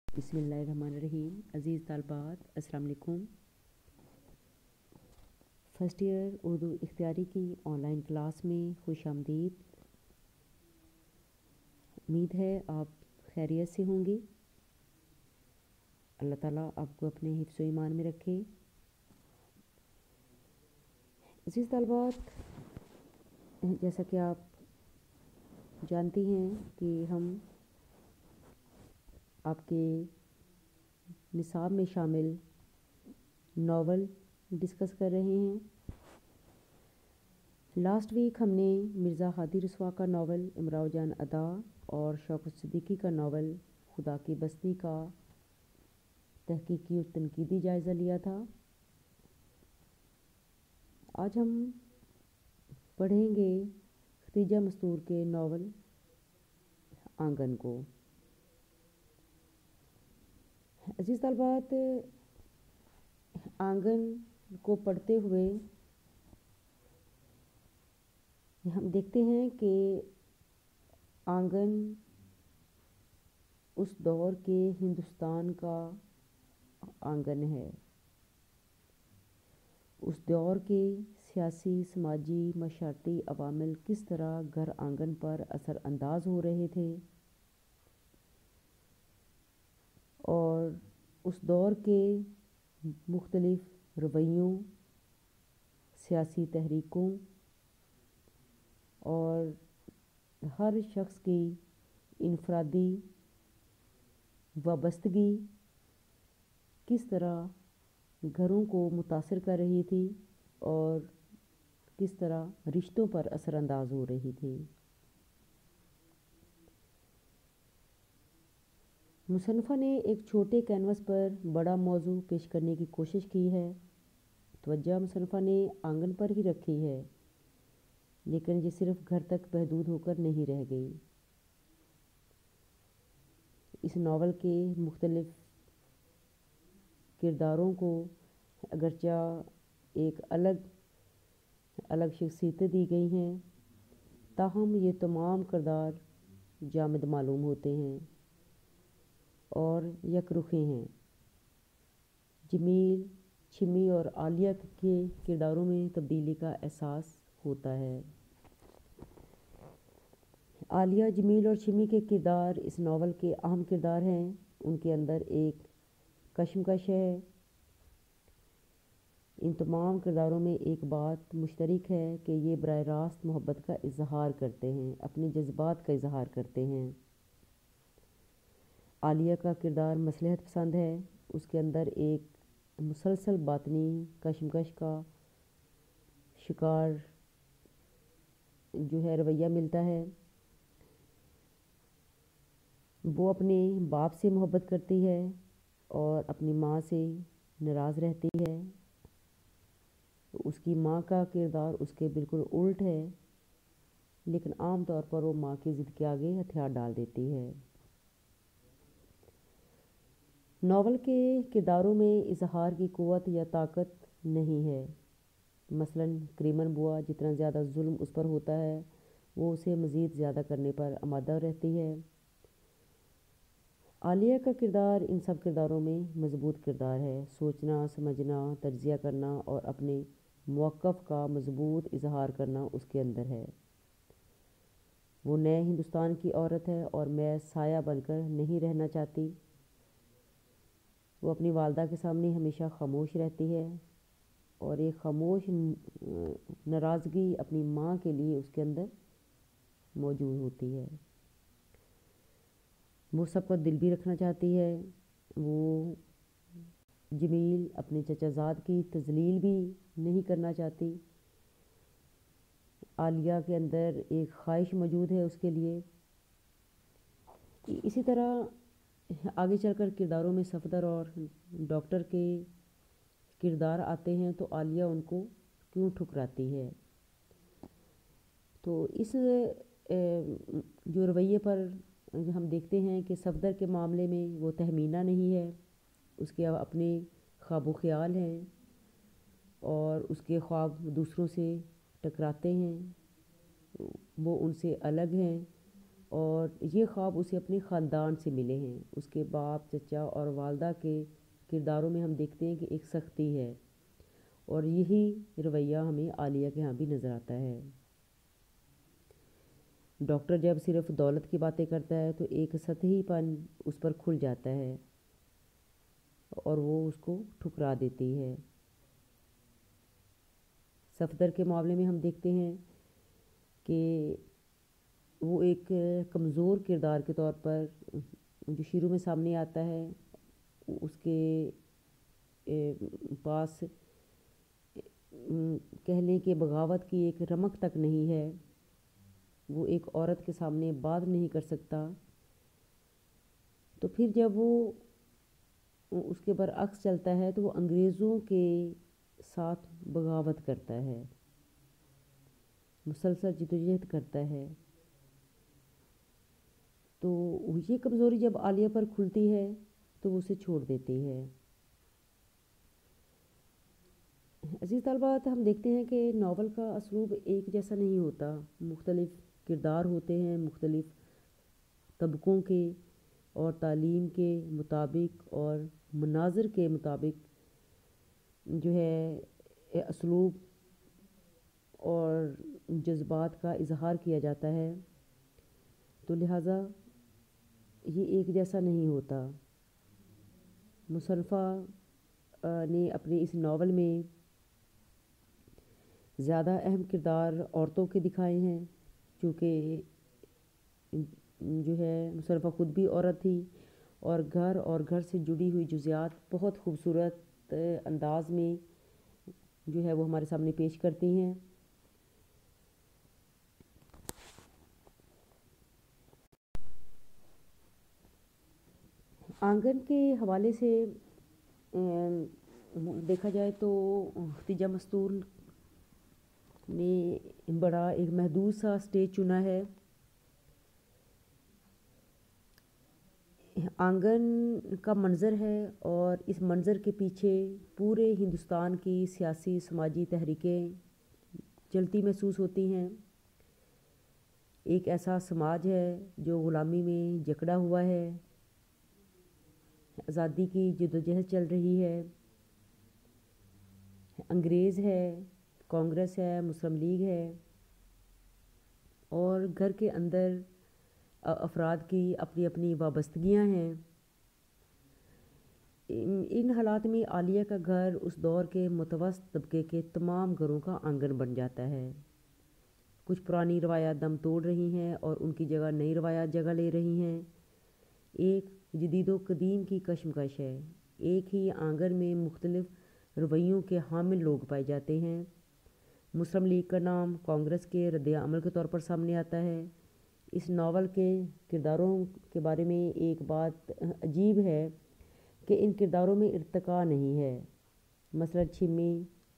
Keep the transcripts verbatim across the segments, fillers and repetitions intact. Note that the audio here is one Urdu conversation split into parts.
बिस्मिल्लाहिर्रहमानिर्रहीम। अज़ीज़ तालबात, अस्सलाम वालेकुम। फ़र्स्ट ईयर उर्दू इख्तियारी की ऑनलाइन क्लास में खुश आमदीद। उम्मीद है आप खैरियत से होंगे। अल्लाह ताला आपको अपने हिफ्ज़ व ईमान में रखे। अज़ीज़ तालबात, जैसा कि आप जानती हैं कि हम आपके निसाब में शामिल नावल डिस्कस कर रहे हैं। लास्ट वीक हमने मिर्ज़ा हादी रसवा का नावल इमराव जान अदा और शौकत सिद्दीकी का नावल खुदा की बस्ती का तहकीकी और तनकीदी जायज़ा लिया था। आज हम पढ़ेंगे खदीजा मस्तूर के नावल आंगन को। अज़ीज़ तालबात, आंगन को पढ़ते हुए हम देखते हैं कि आंगन उस दौर के हिंदुस्तान का आंगन है। उस दौर के सियासी, समाजी, मशारती अवामिल किस तरह घर आंगन पर असर अंदाज हो रहे थे और उस दौर के मुख्तलिफ रवैयों, सियासी तहरीकों और हर शख्स की इनफरादी वाबस्तगी किस तरह घरों को मुतासिर कर रही थी और किस तरह रिश्तों पर असरअंदाज हो रही थी। मुसन्निफ़ा ने एक छोटे कैनवस पर बड़ा मौजू पेश करने की कोशिश की है। तवज्जो मुसन्निफ़ा ने आंगन पर ही रखी है, लेकिन ये सिर्फ घर तक महदूद होकर नहीं रह गई। इस नावल के मुख्तलिफ किरदारों को अगरचा एक अलग अलग शख्सियतें दी गई हैं, ताहम ये तमाम किरदार जामिद मालूम होते हैं और यकरुखे हैं। जमील, छिमी और आलिया के किरदारों में तब्दीली का एहसास होता है। आलिया, जमील और छिमी के किरदार इस नावल के अहम किरदार हैं। उनके अंदर एक कशमकश है। इन तमाम किरदारों में एक बात मुश्तरक है कि ये बराह रास्त मोहब्बत का इजहार करते हैं, अपने जज्बात का इजहार करते हैं। आलिया का किरदार मसलहत पसंद है। उसके अंदर एक मुसलसल बातनी कशमकश का शिकार जो है रवैया मिलता है। वो अपने बाप से मोहब्बत करती है और अपनी माँ से नाराज़ रहती है। उसकी माँ का किरदार उसके बिल्कुल उल्ट है, लेकिन आम तौर पर वो माँ की ज़िद के आगे हथियार डाल देती है। नावल के किरदारों में इजहार की क़ुव्वत या ताकत नहीं है। मसलन करीमन बुआ जितना ज़्यादा जुल्म उस पर होता है, वो उसे मज़ीद ज़्यादा करने पर आमादा रहती है। आलिया का किरदार इन सब किरदारों में मजबूत किरदार है। सोचना, समझना, तज्ज़िया करना और अपने मौक़िफ़ का मजबूत इजहार करना उसके अंदर है। वो नए हिंदुस्तान की औरत है और मैं साया बनकर नहीं रहना चाहती। वो अपनी वालदा के सामने हमेशा खामोश रहती है और एक खामोश नाराज़गी अपनी माँ के लिए उसके अंदर मौजूद होती है। वो सबका दिल भी रखना चाहती है। वो जमील अपने चचाज़ाद की तज़लील भी नहीं करना चाहती। आलिया के अंदर एक ख्वाहिश मौजूद है उसके लिए। इसी तरह आगे चलकर किरदारों में सफदर और डॉक्टर के किरदार आते हैं तो आलिया उनको क्यों ठुकराती है। तो इस जो रवैये पर हम देखते हैं कि सफदर के मामले में वो तहमीना नहीं है, उसके अपने ख्वाब ख्याल हैं और उसके ख्वाब दूसरों से टकराते हैं, वो उनसे अलग हैं اور یہ خواب اسے اپنے خاندان سے ملے ہیں۔ اس کے باپ، چچا اور والدہ کے کرداروں میں ہم دیکھتے ہیں کہ ایک سختی ہے، اور یہی رویہ ہمیں عالیہ کے ہاں بھی نظر آتا ہے۔ ڈاکٹر جب صرف دولت کی باتیں کرتا ہے تو ایک سطحی پن اس پر کھل جاتا ہے اور وہ اس کو ٹھکرا دیتی ہے۔ صفدر کے معاملے میں ہم دیکھتے ہیں کہ وہ ایک کمزور کردار کے طور پر جو شروع میں سامنے آتا ہے، اس کے پاس کہہ لیں کہ بغاوت کی ایک رمق تک نہیں ہے، وہ ایک عورت کے سامنے بات نہیں کر سکتا۔ تو پھر جب وہ اس کے برعکس چلتا ہے تو وہ انگریزوں کے ساتھ بغاوت کرتا ہے، مسلسل جدوجہد کرتا ہے۔ تو یہ کمزوری جب عالیہ پر کھلتی ہے تو وہ اسے چھوڑ دیتی ہے۔ عزیز طالبات، ہم دیکھتے ہیں کہ ناول کا اسلوب ایک جیسا نہیں ہوتا، مختلف کردار ہوتے ہیں، مختلف طبقوں کے اور تعلیم کے مطابق اور مناظر کے مطابق جو ہے اسلوب اور جذبات کا اظہار کیا جاتا ہے، تو لہٰذا یہ ایک جیسا نہیں ہوتا۔ مصنفہ نے اپنے اس ناول میں زیادہ اہم کردار عورتوں کے دکھائے ہیں، چونکہ جو ہے مصنفہ خود بھی عورت تھی، اور گھر اور گھر سے جڑی ہوئی جزیات بہت خوبصورت انداز میں جو ہے وہ ہمارے سامنے پیش کرتی ہیں۔ آنگن کے حوالے سے دیکھا جائے تو ختیجہ مستور نے بڑا ایک محدود سا سٹیج چنا ہے۔ آنگن کا منظر ہے اور اس منظر کے پیچھے پورے ہندوستان کی سیاسی سماجی تحریکیں چلتی محسوس ہوتی ہیں۔ ایک ایسا سماج ہے جو غلامی میں جکڑا ہوا ہے، آزادی کی جدوجہد چل رہی ہے، انگریز ہے، کانگریس ہے، مسلم لیگ ہے، اور گھر کے اندر افراد کی اپنی اپنی وابستگیاں ہیں۔ ان حالات میں عالیہ کا گھر اس دور کے متوسط طبقے کے تمام گھروں کا آنگن بن جاتا ہے۔ کچھ پرانی روایات دم توڑ رہی ہیں اور ان کی جگہ نئی روایات جگہ لے رہی ہیں۔ ایک جدید و قدیم کی کشمکش ہے۔ ایک ہی آنگن میں مختلف رویوں کے حامل لوگ پائے جاتے ہیں۔ مسلم لیگ کا نام کانگریس کے رد عمل کے طور پر سامنے آتا ہے۔ اس ناول کے کرداروں کے بارے میں ایک بات عجیب ہے کہ ان کرداروں میں ارتقاء نہیں ہے۔ مثلا چھمی،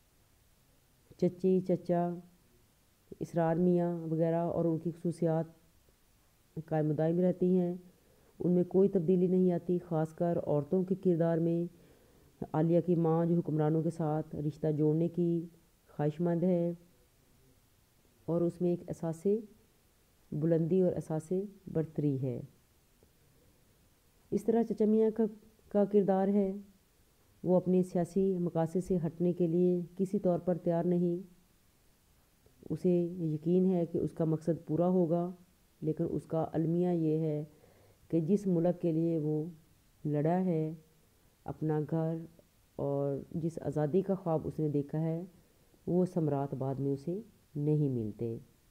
چچی، چچا، اسرار میاں وغیرہ اور ان کی خصوصیات قائم دائم رہتی ہیں، ان میں کوئی تبدیلی نہیں آتی۔ خاص کر عورتوں کے کردار میں عالیہ کی ماں جو حکمرانوں کے ساتھ رشتہ جوڑنے کی خواہش مند ہے، اور اس میں ایک احساس بلندی اور احساس برتری ہے۔ اس طرح چچا میاں کا کا کردار ہے، وہ اپنے سیاسی مقاصد سے ہٹنے کے لیے کسی طور پر تیار نہیں۔ اسے یقین ہے کہ اس کا مقصد پورا ہوگا، لیکن اس کا المیہ یہ ہے کہ جس ملک کے لیے وہ لڑا ہے، اپنا گھر اور جس آزادی کا خواب اس نے دیکھا ہے، وہ ثمرات بعد میں اسے نہیں ملتے۔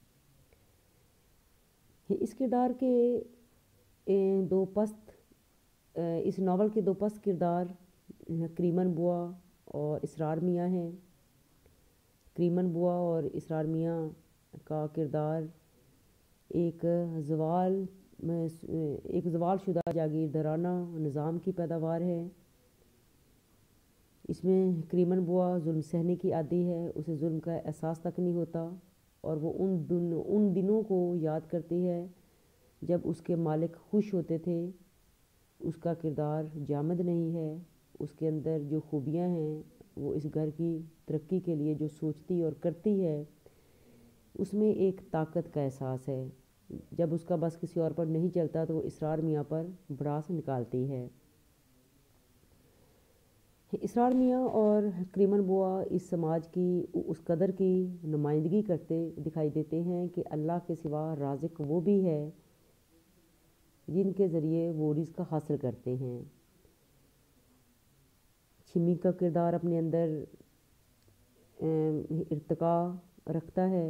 اس کردار کے دو پست اس ناول کے دو پست کردار کریمن بوا اور اسرار میاں ہیں۔ کریمن بوا اور اسرار میاں کا کردار ایک زوال ایک زوال شدہ جاگیردارانہ نظام کی پیداوار ہے۔ اس میں کریمن بوا ظلم سہنے کی عادی ہے، اسے ظلم کا احساس تک نہیں ہوتا، اور وہ ان دن ان دنوں کو یاد کرتی ہے جب اس کے مالک خوش ہوتے تھے۔ اس کا کردار جامد نہیں ہے، اس کے اندر جو خوبیاں ہیں وہ اس گھر کی ترقی کے لیے جو سوچتی اور کرتی ہے، اس میں ایک طاقت کا احساس ہے۔ جب اس کا بس کسی اور پر نہیں چلتا تو وہ اسرار میاں پر بڑاس نکالتی ہے۔ اسرار میاں اور کریمن بوا اس سماج کی اس قدر کی نمائندگی کرتے دکھائی دیتے ہیں کہ اللہ کے سوا رازق وہ بھی ہے جن کے ذریعے وہ رزق حاصل کرتے ہیں۔ چھمی کا کردار اپنے اندر ارتقاء رکھتا ہے،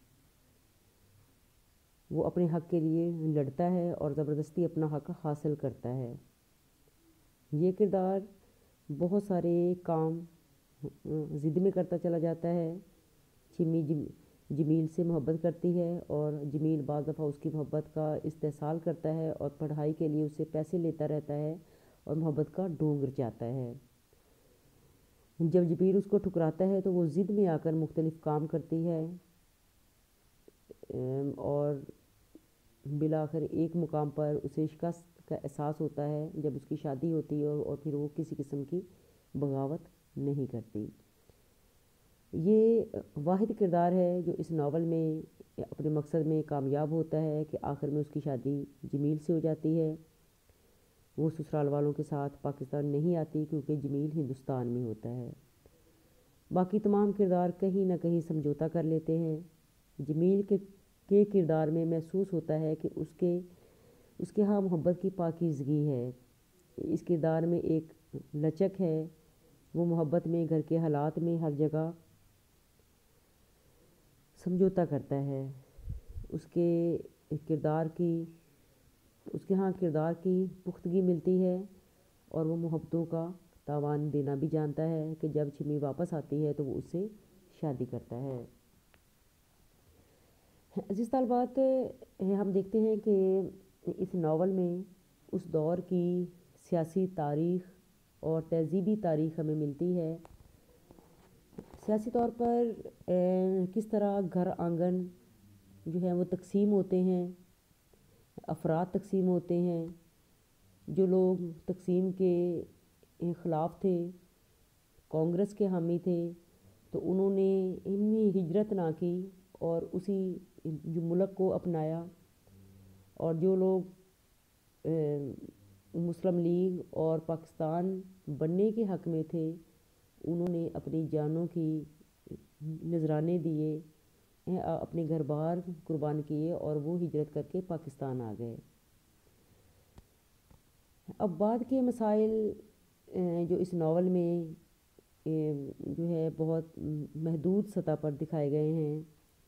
وہ اپنے حق کے لیے لڑتا ہے اور زبردستی اپنا حق حاصل کرتا ہے۔ یہ کردار بہت سارے کام ضد میں کرتا چلا جاتا ہے۔ چھمی جمیل سے محبت کرتی ہے اور جمیل بعض دفعہ اس کی محبت کا استحصال کرتا ہے اور پڑھائی کے لیے اس سے پیسے لیتا رہتا ہے اور محبت کا ڈونگ رچاتا ہے۔ جب جمیل اس کو ٹھکراتا ہے تو وہ ضد میں آ کر مختلف کام کرتی ہے اور بالآخر ایک مقام پر اسے شکست کا احساس ہوتا ہے جب اس کی شادی ہوتی ہے اور پھر وہ کسی قسم کی بغاوت نہیں کرتی۔ یہ واحد کردار ہے جو اس ناول میں اپنے مقصد میں کامیاب ہوتا ہے کہ آخر میں اس کی شادی جمیل سے ہو جاتی ہے۔ وہ سسرال والوں کے ساتھ پاکستان نہیں آتی کیونکہ جمیل ہندوستان میں ہوتا ہے۔ باقی تمام کردار کہیں نہ کہیں سمجھوتا کر لیتے ہیں۔ جمیل کے کے کردار میں محسوس ہوتا ہے کہ اس کے اس کے ہاں محبت کی پاکیزگی ہے۔ اس کردار میں ایک لچک ہے، وہ محبت میں، گھر کے حالات میں، ہر جگہ سمجھوتا کرتا ہے۔ اس کے کردار کی اس کے ہاں کردار کی پختگی ملتی ہے اور وہ محبتوں کا تاوان دینا بھی جانتا ہے کہ جب چھمی واپس آتی ہے تو وہ اس سے شادی کرتا ہے۔ عزیز طالبات، ہم دیکھتے ہیں کہ اس ناول میں اس دور کی سیاسی تاریخ اور تہذیبی تاریخ ہمیں ملتی ہے۔ سیاسی طور پر کس طرح گھر آنگن جو ہے وہ تقسیم ہوتے ہیں، افراد تقسیم ہوتے ہیں۔ جو لوگ تقسیم کے خلاف تھے، کانگریس کے حامی تھے، تو انہوں نے انہیں ہجرت نہ کی اور اسی جو ملک کو اپنایا، اور جو لوگ مسلم لیگ اور پاکستان بننے کے حق میں تھے انہوں نے اپنی جانوں کی نذرانے دیے، اپنے گھر بار قربان کیے اور وہ ہجرت کر کے پاکستان آ گئے۔ اب بعد کے مسائل جو اس ناول میں جو ہے بہت محدود سطح پر دکھائے گئے ہیں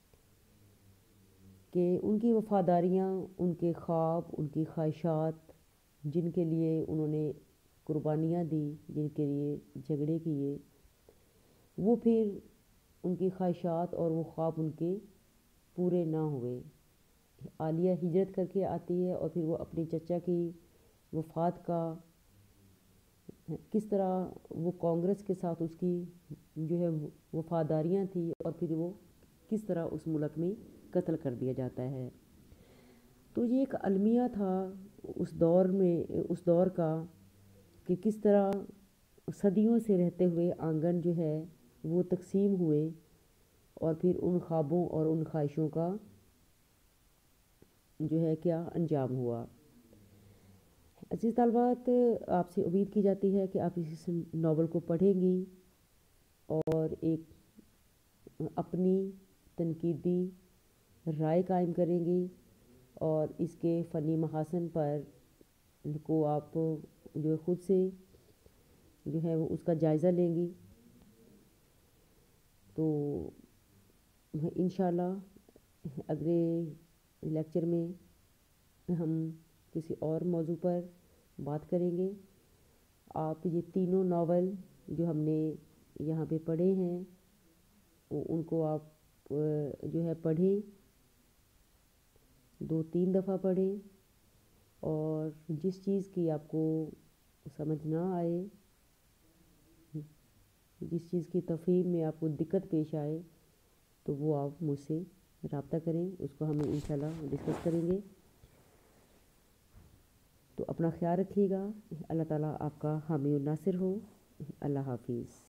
کہ ان کی وفاداریاں، ان کے خواب، ان کی خواہشات، جن کے لیے انہوں نے قربانیاں دی، جن کے لیے جھگڑے کیے، وہ پھر ان کی خواہشات اور وہ خواب ان کے پورے نہ ہوئے۔ عالیہ ہجرت کر کے آتی ہے اور پھر وہ اپنی چچا کی وفات کا کس طرح وہ کانگریس کے ساتھ اس کی جو ہے وفاداریاں تھیں اور پھر وہ کس طرح اس ملک میں قتل کر دیا جاتا ہے۔ تو یہ ایک المیہ تھا اس دور میں اس دور کا کہ کس طرح صدیوں سے رہتے ہوئے آنگن جو ہے وہ تقسیم ہوئے اور پھر ان خوابوں اور ان خواہشوں کا جو ہے کیا انجام ہوا۔ عزیز طالبات، آپ سے امید کی جاتی ہے کہ آپ اس ناول کو پڑھیں گی اور ایک اپنی تنقیدی رائے قائم کریں گی اور اس کے فنی محاسن پر کو آپ جو خود سے جو ہے وہ اس کا جائزہ لیں گی۔ تو انشاءاللہ اگلے لیکچر میں ہم کسی اور موضوع پر بات کریں گے۔ آپ یہ تینوں ناول جو ہم نے یہاں پہ پڑھے ہیں ان کو آپ جو ہے پڑھیں، دو تین دفعہ پڑھیں، اور جس چیز کی آپ کو سمجھ نہ آئے، جس چیز کی تفہیم میں آپ کو دقت پیش آئے تو وہ آپ مجھ سے رابطہ کریں، اس کو ہم انشاءاللہ ڈسکس کریں گے۔ تو اپنا خیال رکھیے گا، اللہ تعالیٰ آپ کا حامی و ناصر ہو۔ اللہ حافظ۔